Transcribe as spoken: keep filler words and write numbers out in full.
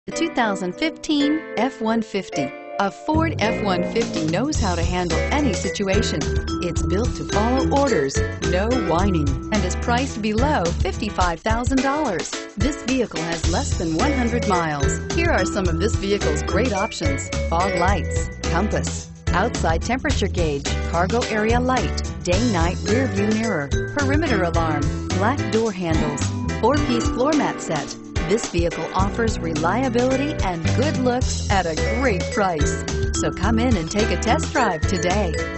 The two thousand fifteen F one fifty. A Ford F one fifty knows how to handle any situation. It's built to follow orders, no whining, and is priced below fifty-five thousand dollars. This vehicle has less than one hundred miles. Here are some of this vehicle's great options: fog lights, compass, outside temperature gauge, cargo area light, day-night rear view mirror, perimeter alarm, black door handles, four-piece floor mat set. This vehicle offers reliability and good looks at a great price. So come in and take a test drive today.